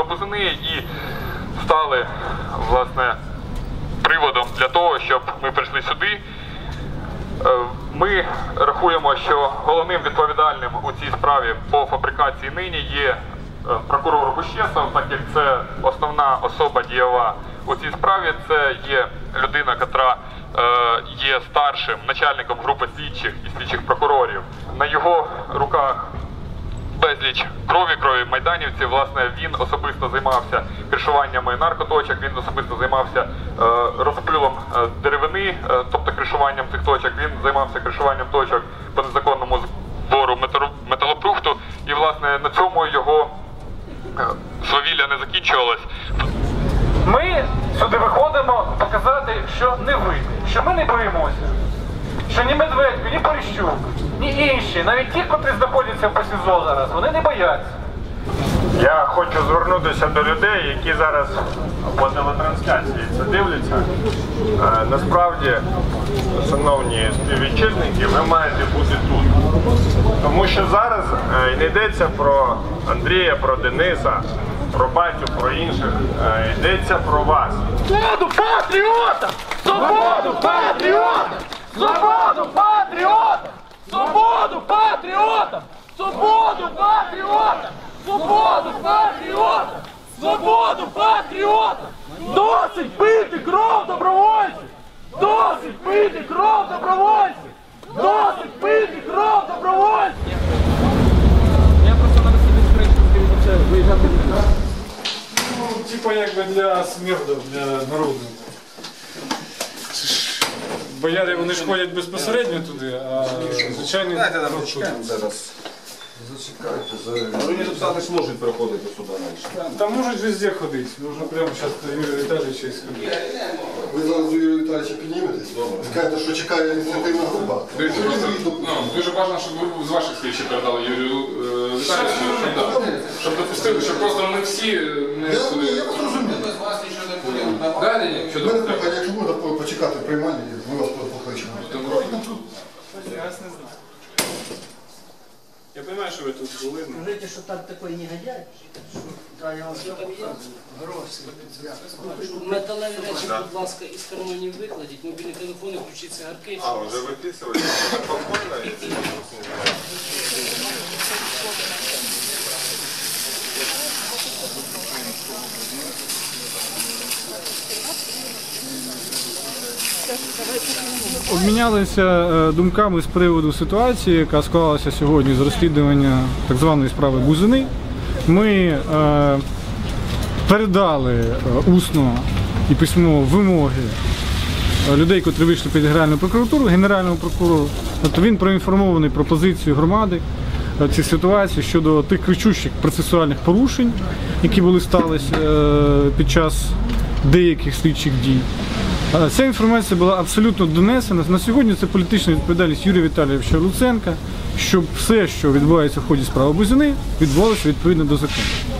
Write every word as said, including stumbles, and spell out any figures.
Бузини і стали, власне, приводом для того, щоб ми прийшли сюди. Ми рахуємо, що головним відповідальним у цій справі по фабрикації нині є прокурор Гущесов, так як це основна особа дієва у цій справі. Це є людина, яка є старшим начальником групи слідчих і слідчих прокурорів. На його руках безліч крові, крові майданівців. Власне, він особисто займався кришуваннями наркоточок, він особисто займався е, розпилом е, деревини, е, тобто кришуванням цих точок, він займався кришуванням точок по незаконному збору металобрухту. І, власне, на цьому його е, свавілля не закінчувалось. Ми сюди виходимо показати, що не ви, що ми не боїмося. Що ні Медведько, ні Поліщук, ні інші, навіть ті, котрі знаходяться по СІЗО зараз, вони не бояться. Я хочу звернутися до людей, які зараз по телетрансляції це дивляться. Е, насправді, шановні співвітчизники, ви маєте бути тут. Тому що зараз е, не йдеться про Андрія, про Дениса, про батю, про інших. Е, йдеться про вас. Свободу патріотам! Свободу патріотам! Свободу патріотам! Свободу патріотам! Свободу патріотам! Свободу патріотам! Свободу патріотам! Досить пити кров добровольців! Досить пити кров добровольців! Досить пити кров добровольців! Я просто на собі скринку виїжджати. Ну, типа якби для смерду, для народу. Бояри, вони ж ходять безпосередньо туди, а звичайно... Дайте нам розчекаємо зараз. Зачекайте, зараз. Ви не записали, що можуть приходити сюди раніше. Там можуть везде ходити, можна прямо зараз Юрія Віталійовича сходити. Ви зараз до Юрія Віталійовича підніметесь? Скажете, що чекає ініціативна група? Дивіться, просто, ну, дуже важливо, щоб ви з ваших слідчих передали Юрію е, Віталійовичу, щоб, да, щоб допустили, щоб просто ми всі не... Я, ні, я вас розумію. Без вас нічого не буде. Да, ні, ні, що У мене допустили. прохання, якщо можна почекати в приймальні, ми вас покличемо. Я розумію, що ви тут були. Скажите, что там такой негодяй, да, я вам скажу, металеві речі, будь ласка, із карманів викладіть, мобільні телефони, включіть цигарки. А, вже виписували? Обмінялися думками з приводу ситуації, яка склалася сьогодні з розслідування так званої справи Бузини. Ми е, передали е, усно і письмово вимоги людей, котрі вийшли під Генеральну прокуратуру, Генеральному прокурору. Тобто він проінформований про позицію громади в цій ситуації щодо тих кричущих процесуальних порушень, які були сталися е, під час деяких слідчих дій. Ця інформація була абсолютно донесена. На сьогодні це політична відповідальність Юрія Віталійовича Луценка, щоб все, що відбувається в ході справи Бузини, відбувалося відповідно до закону.